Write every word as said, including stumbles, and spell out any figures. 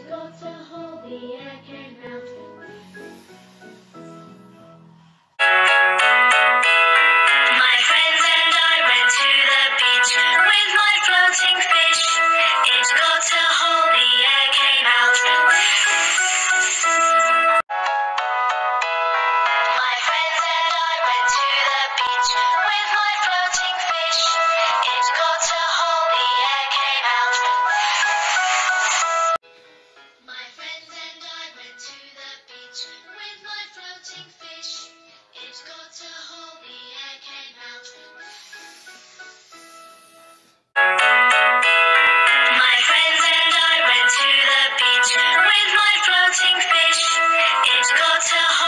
got a hole, the air came out. My friends and I went to the beach with my floating fish. It got a hole, the air came out. My friends and I went to the beach with my floating fish. It got a hole, the air came out. My friends and I went to the beach with my floating fish. It got a hole, the air came out. My friends and I went to the beach with my floating fish. It got a